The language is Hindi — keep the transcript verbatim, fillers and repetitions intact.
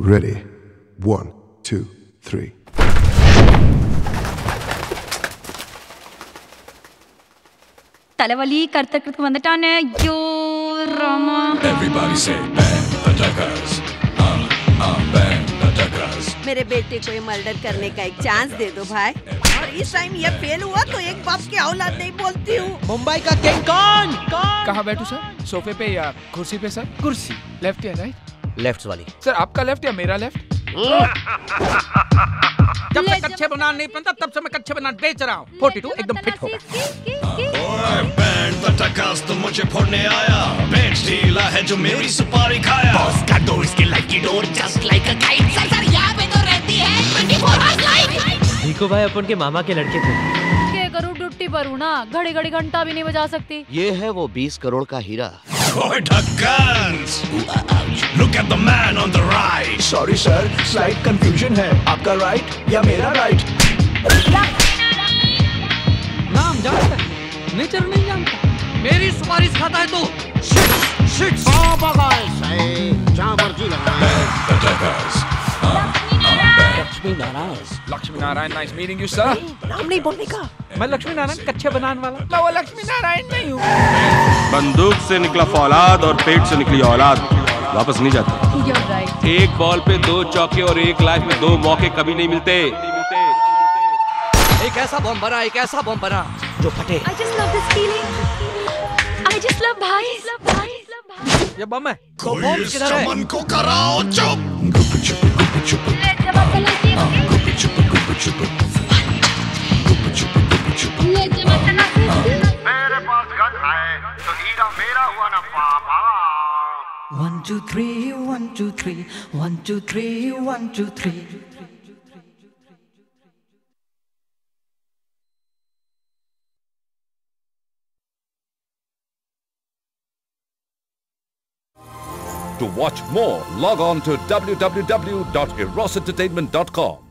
Ready? One, two, three. தலைவலி கர்த்தருக்கு வந்துட்டானே ஐயோ Rama. Everybody say bang the daggers. Ah ah bang the daggers. मेरे बेटे को ये मर्डर करने का एक चांस दे दो भाई। और इस टाइम ये फेल हुआ तो एक बाप की औलाद नहीं बोलती हूँ। मुंबई का किंग कौन कौन? कहाँ बैठूं सर? सोफे पे या कुर्सी पे सर? कुर्सी। लेफ्ट या राइट? लेफ्ट वाली। सर आपका लेफ्ट या मेरा लेफ्ट? जब से कच्चे बनान नहीं बनता तब से मैं कच्चे बनान बेच रहा हूँ। बयालीस एकदम फिट होगा। ओए बैंड द daggers तो मुझे फोड़ने आया। बैंड ढीला है जो मेरी सुपारी खाया। बॉस का दो इसकी लाइफ की डोर just like a kite. Sir sir यहाँ पे तो रहती है चौबीस आवर्स लाइट। भीखू भाई अपन के मामा के लड़के थे। क्या करूँ ड्यूटी पर हूँ ना, घड़ी घड़ी घंटा भी नहीं बजा सकती। ये है वो बीस करोड़ का हीरा। ओए daggers, look at the man on the right. Sorry sir, slight confusion है। आपका right या मेरा right? नाम जानता है? नेचर नहीं जानता। मेरी सुपारी खाता है तो shit shit Bang the daggers. Lakshmi Narayan. Lakshmi Narayan, nice meeting you sir. नाम नहीं बोलने का। मैं लक्ष्मी नारायण कच्चे बनाने वाला। मैं वो लक्ष्मी नारायण नहीं हूँ। बंदूक से निकला फौलाद और पेट से निकली औलाद वापस नहीं जाती। You're right. एक बॉल पे दो चौके और एक लाइफ में दो मौके कभी नहीं मिलते। एक ऐसा बम बना, एक ऐसा बम बना जो फटे। I just love this feeling. I just love भाई, love भाई, love भाई. ये बम है। कोई इस चमन को कराओ चुप। गुप चुप गुप चुप। गुप चुप गुप चुप। गुप चुप गुप चुप। मेरे पास गन है तो हीरा मेरा हुआ ना पापा। One two three, one two three, one two three, one two three. To watch more, log on to w w w dot eros entertainment dot com.